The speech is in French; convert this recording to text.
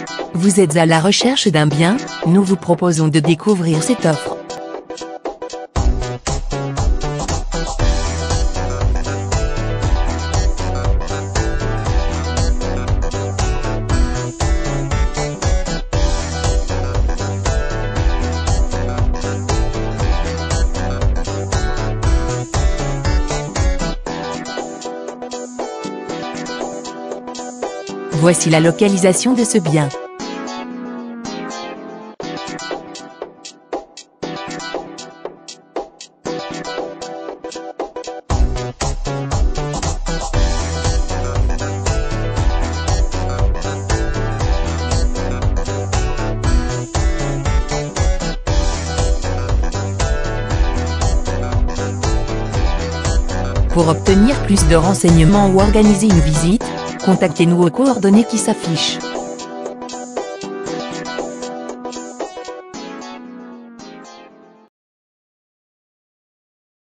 Vous êtes à la recherche d'un bien? Nous vous proposons de découvrir cette offre. Voici la localisation de ce bien. Pour obtenir plus de renseignements ou organiser une visite, contactez-nous aux coordonnées qui s'affichent.